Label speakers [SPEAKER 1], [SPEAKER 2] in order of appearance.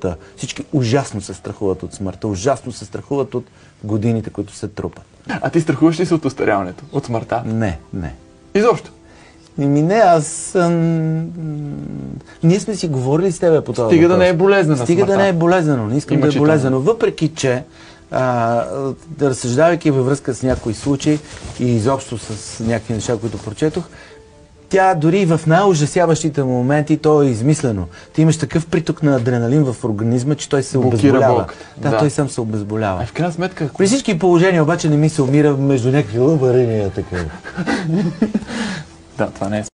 [SPEAKER 1] смъртта. Всички ужасно се страхуват от смъртта, ужасно се страхуват от годините, които се трупат.
[SPEAKER 2] А ти страхуваш ли се от остаряването? От смъртта?
[SPEAKER 1] Не.
[SPEAKER 2] Изобщо?
[SPEAKER 1] Не, ние сме си говорили с тебе по това.
[SPEAKER 2] Стига да не е болезнено.
[SPEAKER 1] Стига да не е болезнено. Не искам да е болезнено. Въпреки, че разсъждавайки във връзка с някои случаи и изобщо с някакви неща, които прочетох, тя дори в най-ужасяващите моменти, то е измислено. Ти имаш такъв приток на адреналин в организма, че той се обезболява. Да, той сам се обезболява.
[SPEAKER 2] А в крайна сметка...
[SPEAKER 1] При всички положения обаче не ми се умира между някакви лъбарения така.
[SPEAKER 2] Да, това не е